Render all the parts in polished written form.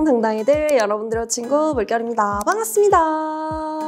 당당이들 여러분들의 친구 물결입니다. 반갑습니다.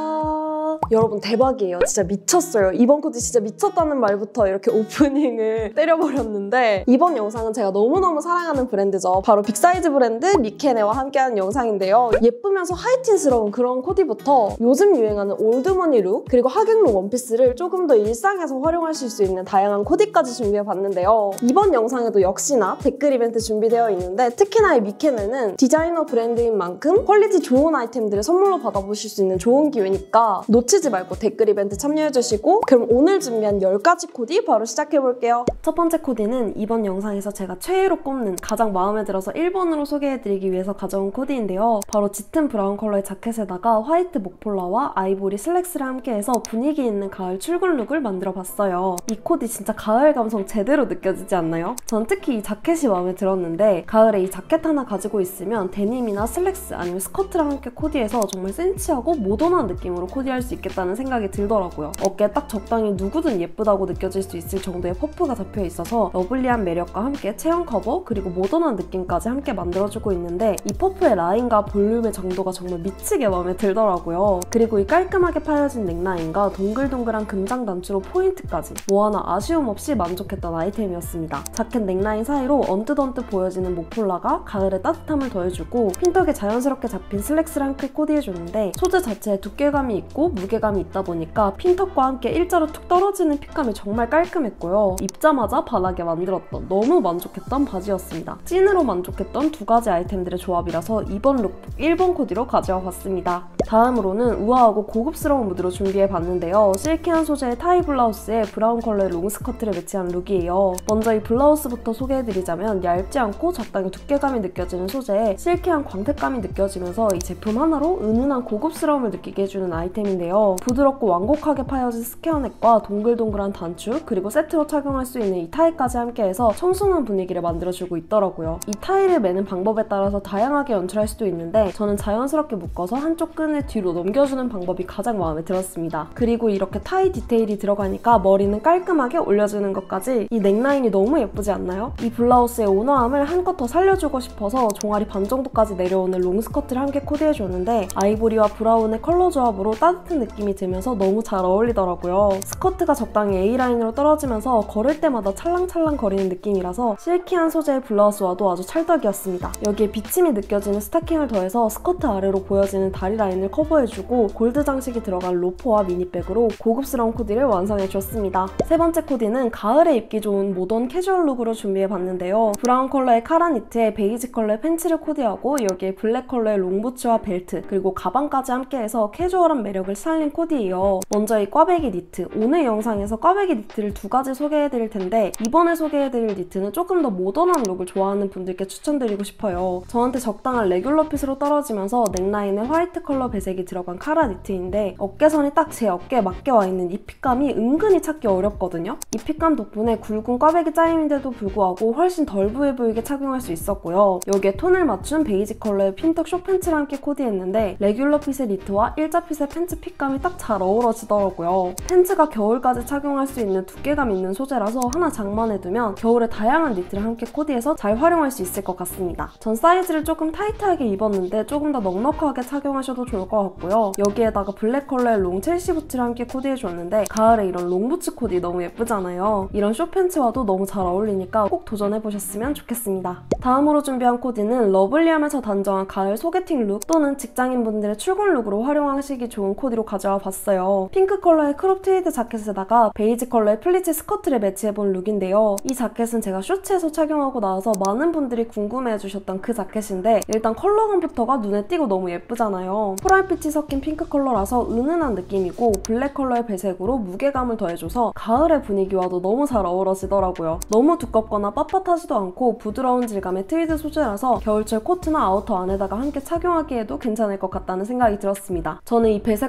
여러분 대박이에요. 진짜 미쳤어요. 이번 코디 진짜 미쳤다는 말부터 이렇게 오프닝을 때려버렸는데 이번 영상은 제가 너무너무 사랑하는 브랜드죠. 바로 빅사이즈 브랜드 미케네와 함께하는 영상인데요. 예쁘면서 하이틴스러운 그런 코디부터 요즘 유행하는 올드머니 룩 그리고 하객룩 원피스를 조금 더 일상에서 활용하실 수 있는 다양한 코디까지 준비해봤는데요. 이번 영상에도 역시나 댓글 이벤트 준비되어 있는데 특히나 이 미케네는 디자이너 브랜드인 만큼 퀄리티 좋은 아이템들을 선물로 받아보실 수 있는 좋은 기회니까 놓치지 말고 댓글 이벤트 참여해주시고 그럼 오늘 준비한 10가지 코디 바로 시작해볼게요. 첫 번째 코디는 이번 영상에서 제가 최애로 꼽는 가장 마음에 들어서 1번으로 소개해드리기 위해서 가져온 코디인데요. 바로 짙은 브라운 컬러의 자켓에다가 화이트 목폴라와 아이보리 슬랙스를 함께해서 분위기 있는 가을 출근 룩을 만들어봤어요. 이 코디 진짜 가을 감성 제대로 느껴지지 않나요? 전 특히 이 자켓이 마음에 들었는데 가을에 이 자켓 하나 가지고 있으면 데님이나 슬랙스 아니면 스커트랑 함께 코디해서 정말 센치하고 모던한 느낌으로 코디할 수 있겠다는 생각이 들더라고요. 어깨에 딱 적당히 누구든 예쁘다고 느껴질 수 있을 정도의 퍼프가 잡혀 있어서 러블리한 매력과 함께 체형 커버 그리고 모던한 느낌까지 함께 만들어주고 있는데 이 퍼프의 라인과 볼륨의 정도가 정말 미치게 마음에 들더라고요. 그리고 이 깔끔하게 파여진 넥라인과 동글동글한 금장 단추로 포인트까지 뭐 하나 아쉬움 없이 만족했던 아이템이었습니다. 자켓 넥라인 사이로 언뜻언뜻 보여지는 목폴라가 가을에 따뜻함을 더해주고 핀턱에 자연스럽게 잡힌 슬랙스를 함께 코디해줬는데 소재 자체에 두께감이 있고 무게감이 있다 보니까 핀턱과 함께 일자로 툭 떨어지는 핏감이 정말 깔끔했고요. 입자마자 반하게 만들었던 너무 만족했던 바지였습니다. 찐으로 만족했던 두 가지 아이템들의 조합이라서 이번 룩북 1번 코디로 가져와 봤습니다. 다음으로는 우아하고 고급스러운 무드로 준비해봤는데요. 실키한 소재의 타이 블라우스에 브라운 컬러의 롱 스커트를 매치한 룩이에요. 먼저 이 블라우스부터 소개해드리자면 얇지 않고 적당히 두께감이 느껴지는 소재에 실키한 광택감이 느껴지면서 이 제품 하나로 은은한 고급스러움을 느끼게 해주는 아이템인데요. 부드럽고 완곡하게 파여진 스퀘어넥과 동글동글한 단추 그리고 세트로 착용할 수 있는 이 타이까지 함께해서 청순한 분위기를 만들어주고 있더라고요. 이 타이를 매는 방법에 따라서 다양하게 연출할 수도 있는데 저는 자연스럽게 묶어서 한쪽 끈을 뒤로 넘겨주는 방법이 가장 마음에 들었습니다. 그리고 이렇게 타이 디테일이 들어가니까 머리는 깔끔하게 올려주는 것까지 이 넥라인이 너무 예쁘지 않나요? 이 블라우스의 온화함을 한껏 더 살려주고 싶어서 종아리 반 정도까지 내려오는 롱 스커트를 함께 코디해줬는데 아이보리와 브라운의 컬러 조합으로 따뜻한 느낌이 들면서 너무 잘 어울리더라고요. 스커트가 적당히 A라인으로 떨어지면서 걸을 때마다 찰랑찰랑 거리는 느낌이라서 실키한 소재의 블라우스와도 아주 찰떡이었습니다. 여기에 비침이 느껴지는 스타킹을 더해서 스커트 아래로 보여지는 다리 라인을 커버해주고 골드 장식이 들어간 로퍼와 미니백으로 고급스러운 코디를 완성해줬습니다. 세 번째 코디는 가을에 입기 좋은 모던 캐주얼 룩으로 준비해봤는데요. 브라운 컬러의 카라 니트에 베이지 컬러의 팬츠를 코디하고 여기에 블랙 컬러의 롱부츠와 벨트 그리고 가방까지 함께해서 캐주얼한 매력을 살린 코디예요. 먼저 이 꽈배기 니트. 오늘 영상에서 꽈배기 니트를 두 가지 소개해드릴 텐데 이번에 소개해드릴 니트는 조금 더 모던한 룩을 좋아하는 분들께 추천드리고 싶어요. 저한테 적당한 레귤러 핏으로 떨어지면서 넥라인에 화이트 컬러 배색이 들어간 카라 니트인데 어깨선이 딱 제 어깨에 맞게 와있는 이 핏감이 은근히 찾기 어렵거든요. 이 핏감 덕분에 굵은 꽈배기 짜임인데도 불구하고 훨씬 덜 부해 보이게 착용할 수 있었고요. 여기에 톤을 맞춘 베이지 컬러의 핀턱 숏팬츠를 함께 코디했는데 레귤러 핏의 니트와 일자 핏의 팬츠 핏감이 딱 잘 어우러지더라고요. 팬츠가 겨울까지 착용할 수 있는 두께감 있는 소재라서 하나 장만해두면 겨울에 다양한 니트를 함께 코디해서 잘 활용할 수 있을 것 같습니다. 전 사이즈를 조금 타이트하게 입었는데 조금 더 넉넉하게 착용하셔도 좋을 것 같고요. 여기에다가 블랙 컬러의 롱 첼시 부츠를 함께 코디해줬는데 가을에 이런 롱 부츠 코디 너무 예쁘잖아요. 이런 숏팬츠와도 너무 잘 어울리니까 꼭 도전해보셨으면 좋겠습니다. 다음으로 준비한 코디는 러블리하면서 단정한 가을 소개팅 룩 또는 직장인분들의 출근 룩으로 활용하시기 좋은 코디로 가져와 봤어요. 핑크 컬러의 크롭 트위드 자켓에다가 베이지 컬러의 플리츠 스커트를 매치해본 룩인데요. 이 자켓은 제가 쇼츠에서 착용하고 나와서 많은 분들이 궁금해해주셨던 그 자켓인데 일단 컬러감부터가 눈에 띄고 너무 예쁘잖아요. 코랄빛이 섞인 핑크 컬러라서 은은한 느낌이고 블랙 컬러의 배색으로 무게감을 더해줘서 가을의 분위기와도 너무 잘 어우러지더라고요. 너무 두껍거나 빳빳하지도 않고 부드러운 질감의 트위드 소재라서 겨울철 코트나 아우터 안에다가 함께 착용하기에도 괜찮을 것 같다는 생각이 들었습니다. 저는 이 배색과 컬러를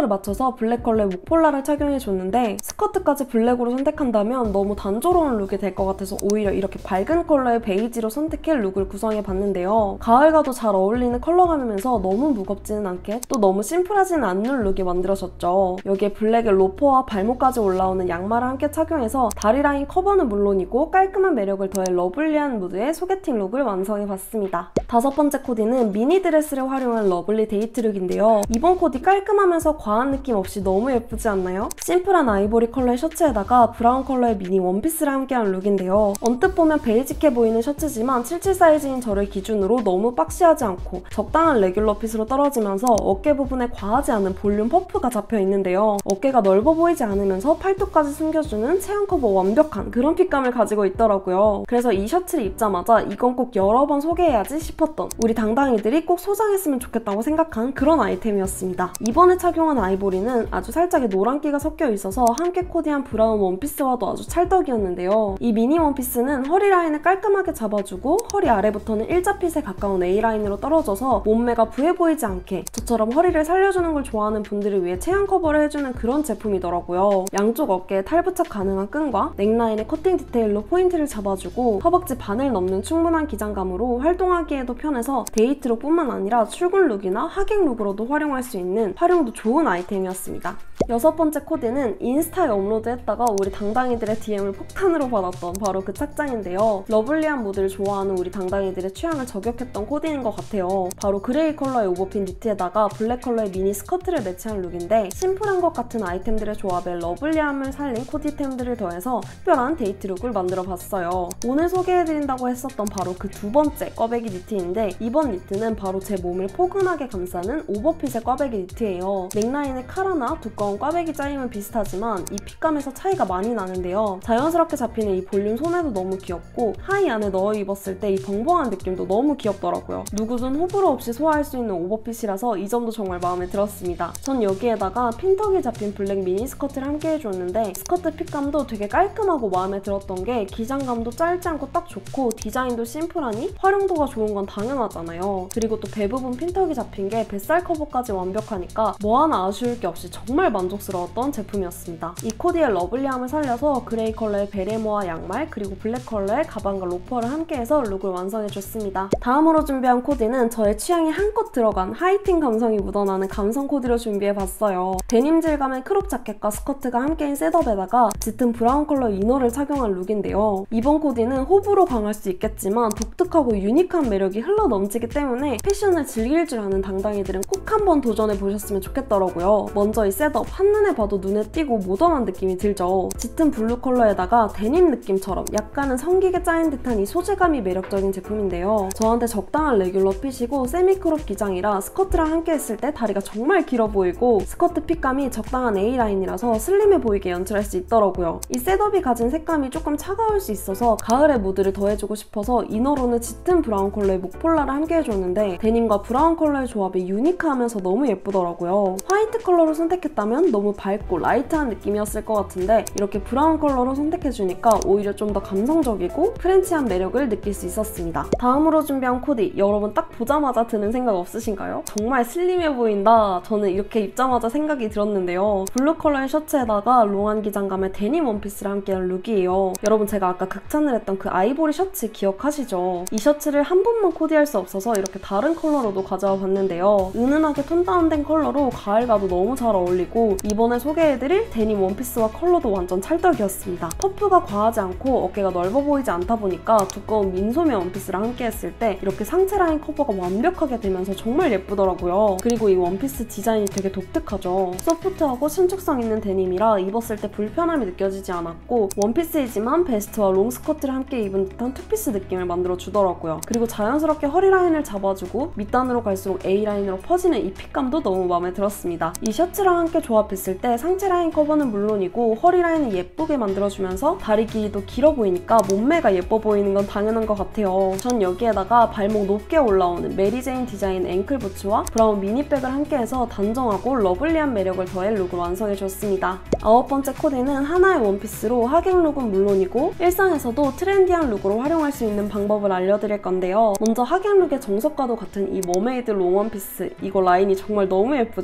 컬러를 맞춰서 블랙 컬러의 목폴라를 착용해줬는데 스커트까지 블랙으로 선택한다면 너무 단조로운 룩이 될 것 같아서 오히려 이렇게 밝은 컬러의 베이지로 선택해 룩을 구성해봤는데요. 가을과도 잘 어울리는 컬러감이면서 너무 무겁지는 않게 또 너무 심플하지는 않는 룩이 만들어졌죠. 여기에 블랙의 로퍼와 발목까지 올라오는 양말을 함께 착용해서 다리 라인 커버는 물론이고 깔끔한 매력을 더해 러블리한 무드의 소개팅 룩을 완성해봤습니다. 다섯 번째 코디는 미니 드레스를 활용한 러블리 데이트 룩인데요. 이번 코디 깔끔하면서 과한 느낌 없이 너무 예쁘지 않나요? 심플한 아이보리 컬러의 셔츠에다가 브라운 컬러의 미니 원피스를 함께한 룩인데요. 언뜻 보면 베이직해 보이는 셔츠지만 77 사이즈인 저를 기준으로 너무 박시하지 않고 적당한 레귤러 핏으로 떨어지면서 어깨 부분에 과하지 않은 볼륨 퍼프가 잡혀 있는데요. 어깨가 넓어 보이지 않으면서 팔뚝까지 숨겨주는 체형 커버 완벽한 그런 핏감을 가지고 있더라고요. 그래서 이 셔츠를 입자마자 이건 꼭 여러 번 소개해야지 싶었던 우리 당당이들이 꼭 소장했으면 좋겠다고 생각한 그런 아이템이었습니다. 이번에 착용한 아이보리는 아주 살짝의 노란기가 섞여 있어서 함께 코디한 브라운 원피스와도 아주 찰떡이었는데요. 이 미니 원피스는 허리 라인을 깔끔하게 잡아주고 허리 아래부터는 일자핏에 가까운 A라인으로 떨어져서 몸매가 부해 보이지 않게 저처럼 허리를 살려주는 걸 좋아하는 분들을 위해 체형 커버를 해주는 그런 제품이더라고요. 양쪽 어깨에 탈부착 가능한 끈과 넥라인의 커팅 디테일로 포인트를 잡아주고 허벅지 반을 넘는 충분한 기장감으로 활동하기에도 편해서 데이트룩뿐만 아니라 출근 룩이나 하객 룩으로도 활용할 수 있는 활용도 좋은 아이템이었습니다. 여섯 번째 코디는 인스타에 업로드했다가 우리 당당이들의 DM을 폭탄으로 받았던 바로 그 착장인데요. 러블리한 무드를 좋아하는 우리 당당이들의 취향을 저격했던 코디인 것 같아요. 바로 그레이 컬러의 오버핀 니트에다가 블랙 컬러의 미니 스커트를 매치한 룩인데 심플한 것 같은 아이템들의 조합에 러블리함을 살린 코디템들을 더해서 특별한 데이트 룩을 만들어봤어요. 오늘 소개해드린다고 했었던 바로 그 두 번째 꽈배기 니트인데 이번 니트는 바로 제 몸을 포근하게 감싸는 오버핏의 꽈배기 니트예요. 넥라인의 카라나 두꺼운 꽈배기 짜임은 비슷하지만 이 핏감에서 차이가 많이 나는데요. 자연스럽게 잡히는 이 볼륨 소매도 너무 귀엽고 하의 안에 넣어 입었을 때 이 벙벙한 느낌도 너무 귀엽더라고요. 누구든 호불호 없이 소화할 수 있는 오버핏이라서 이 점도 정말 마음에 들었습니다. 전 여기에다가 핀턱이 잡힌 블랙 미니 스커트를 함께 해줬는데 스커트 핏감도 되게 깔끔하고 마음에 들었던 게 기장감도 짧지 않고 딱 좋고 디자인도 심플하니 활용도가 좋은 건 당연하잖아요. 그리고 또 배부분 핀턱이 잡힌 게 뱃살 커버까지 완벽하니까 뭐 하나 아쉬울 게 없이 정말 만족스러웠던 제품이었습니다. 이 코디의 러블리함을 살려서 그레이 컬러의 베레모와 양말 그리고 블랙 컬러의 가방과 로퍼를 함께해서 룩을 완성해줬습니다. 다음으로 준비한 코디는 저의 취향이 한껏 들어간 하이틴 감성이 묻어나는 감성 코디로 준비해봤어요. 데님 질감의 크롭 자켓과 스커트가 함께인 셋업에다가 짙은 브라운 컬러 이너를 착용한 룩인데요. 이번 코디는 호불호 강할 수 있겠지만 독특하고 유니크한 매력이 흘러넘치기 때문에 패션을 즐길 줄 아는 당당이들은 꼭 한번 도전해보셨으면 좋겠더라고요. 먼저 이 셋업 한눈에 봐도 눈에 띄고 모던한 느낌이 들죠. 짙은 블루 컬러에다가 데님 느낌처럼 약간은 성기게 짜인 듯한 이 소재감이 매력적인 제품인데요. 저한테 적당한 레귤러 핏이고 세미크롭 기장이라 스커트랑 함께 했을 때 다리가 정말 길어 보이고 스커트 핏감이 적당한 A라인이라서 슬림해 보이게 연출할 수 있더라고요. 이 셋업이 가진 색감이 조금 차가울 수 있어서 가을의 무드를 더해주고 싶어서 이너로는 짙은 브라운 컬러의 목폴라를 함께 해줬는데 데님과 브라운 컬러의 조합이 유니크하면서 너무 예쁘더라고요. 화이트 컬러로 선택했다면 너무 밝고 라이트한 느낌이었을 것 같은데 이렇게 브라운 컬러로 선택해주니까 오히려 좀 더 감성적이고 프렌치한 매력을 느낄 수 있었습니다. 다음으로 준비한 코디, 여러분 딱 보자마자 드는 생각 없으신가요? 정말 슬림해 보인다. 저는 이렇게 입자마자 생각이 들었는데요. 블루 컬러의 셔츠에다가 롱한 기장감의 데님 원피스를 함께한 룩이에요. 여러분 제가 아까 극찬을 했던 그 아이보리 셔츠 기억하시죠? 이 셔츠를 한 번만 코디할 수 없어서 이렇게 다른 컬러로도 가져와 봤는데요. 은은하게 톤 다운된 컬러로 가을과도 너무 잘 어울리고 이번에 소개해드릴 데님 원피스와 컬러도 완전 찰떡이었습니다. 퍼프가 과하지 않고 어깨가 넓어 보이지 않다 보니까 두꺼운 민소매 원피스랑 함께 했을 때 이렇게 상체 라인 커버가 완벽하게 되면서 정말 예쁘더라고요. 그리고 이 원피스 디자인이 되게 독특하죠. 소프트하고 신축성 있는 데님이라 입었을 때 불편함이 느껴지지 않았고 원피스이지만 베스트와 롱 스커트를 함께 입은 듯한 투피스 느낌을 만들어주더라고요. 그리고 자연스럽게 허리 라인을 잡아주고 밑단으로 갈수록 A라인으로 퍼지는 이 핏감도 너무 마음에 들었습니다. 이 셔츠랑 함께 조합했을 때 상체 라인 커버는 물론이고 허리 라인을 예쁘게 만들어주면서 다리 길이도 길어 보이니까 몸매가 예뻐 보이는 건 당연한 것 같아요. 전 여기에다가 발목 높게 올라오는 메리제인 디자인 앵클 부츠와 브라운 미니백을 함께해서 단정하고 러블리한 매력을 더해 룩을 완성해줬습니다. 아홉 번째 코디는 하나의 원피스로 하객 룩은 물론이고 일상에서도 트렌디한 룩으로 활용할 수 있는 방법을 알려드릴 건데요. 먼저 하객 룩의 정석과도 같은 이 머메이드 롱 원피스, 이거 라인이 정말 너무 예쁘죠?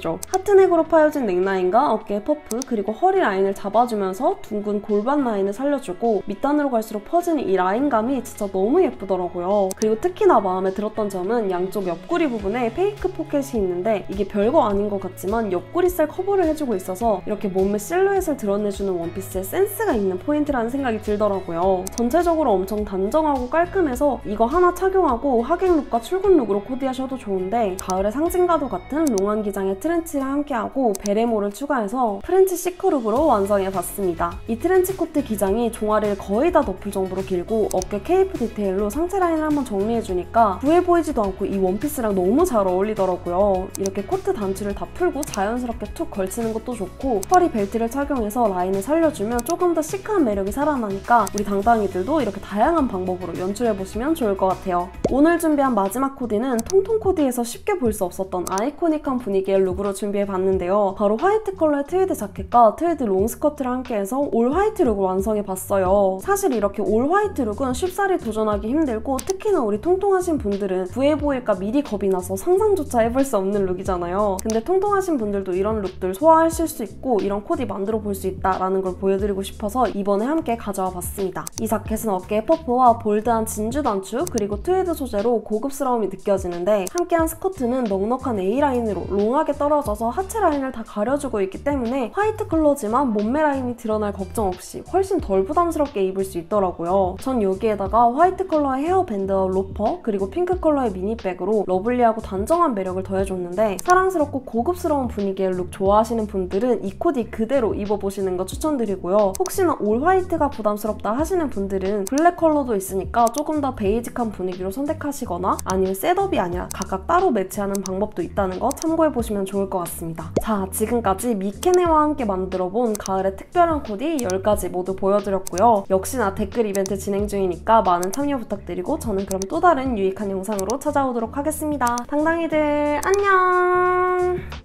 코트넥으로 파여진 넥라인과 어깨의 퍼프 그리고 허리 라인을 잡아주면서 둥근 골반 라인을 살려주고 밑단으로 갈수록 퍼지는 이 라인감이 진짜 너무 예쁘더라고요. 그리고 특히나 마음에 들었던 점은 양쪽 옆구리 부분에 페이크 포켓이 있는데 이게 별거 아닌 것 같지만 옆구리살 커버를 해주고 있어서 이렇게 몸의 실루엣을 드러내주는 원피스에 센스가 있는 포인트라는 생각이 들더라고요. 전체적으로 엄청 단정하고 깔끔해서 이거 하나 착용하고 하객 룩과 출근 룩으로 코디하셔도 좋은데 가을의 상징과도 같은 롱한 기장의 트렌치랑 함께하고 베레모를 추가해서 프렌치 시크룩으로 완성해봤습니다. 이 트렌치 코트 기장이 종아리를 거의 다 덮을 정도로 길고 어깨 케이프 디테일로 상체 라인을 한번 정리해주니까 부해 보이지도 않고 이 원피스랑 너무 잘 어울리더라고요. 이렇게 코트 단추를 다 풀고 자연스럽게 툭 걸치는 것도 좋고 허리 벨트를 착용해서 라인을 살려주면 조금 더 시크한 매력이 살아나니까 우리 당당이들도 이렇게 다양한 방법으로 연출해보시면 좋을 것 같아요. 오늘 준비한 마지막 코디는 통통 코디에서 쉽게 볼 수 없었던 아이코닉한 분위기의 룩으로 준비해봤는데요. 바로 화이트 컬러의 트위드 자켓과 트위드 롱스커트를 함께해서 올 화이트 룩을 완성해봤어요. 사실 이렇게 올 화이트 룩은 쉽사리 도전하기 힘들고 특히나 우리 통통하신 분들은 부해 보일까 미리 겁이 나서 상상조차 해볼 수 없는 룩이잖아요. 근데 통통하신 분들도 이런 룩들 소화하실 수 있고 이런 코디 만들어 볼 수 있다라는 걸 보여드리고 싶어서 이번에 함께 가져와 봤습니다. 이 자켓은 어깨에 퍼프와 볼드한 진주 단추 그리고 트위드 소재로 고급스러움이 느껴지는데 함께한 스커트는 넉넉한 A라인으로 롱하게 떨어져서 하체 라인을 다 가려주고 있기 때문에 화이트 컬러지만 몸매 라인이 드러날 걱정 없이 훨씬 덜 부담스럽게 입을 수 있더라고요. 전 여기에다가 화이트 컬러의 헤어밴드와 로퍼 그리고 핑크 컬러의 미니백으로 러블리하고 단정한 매력을 더해줬는데 사랑스럽고 고급스러운 분위기의 룩 좋아하시는 분들은 이 코디 그대로 입어보시는 거 추천드리고요. 혹시나 올 화이트가 부담스럽다 하시는 분들은 블랙 컬러도 있으니까 조금 더 베이직한 분위기로 선택하시거나 아니면 셋업이 아니라 각각 따로 매치하는 방법도 있다는 거 참고해보시면 좋을 것 같습니다. 자, 지금까지 미케네와 함께 만들어본 가을의 특별한 코디 10가지 모두 보여드렸고요. 역시나 댓글 이벤트 진행 중이니까 많은 참여 부탁드리고 저는 그럼 또 다른 유익한 영상으로 찾아오도록 하겠습니다. 당당이들 안녕!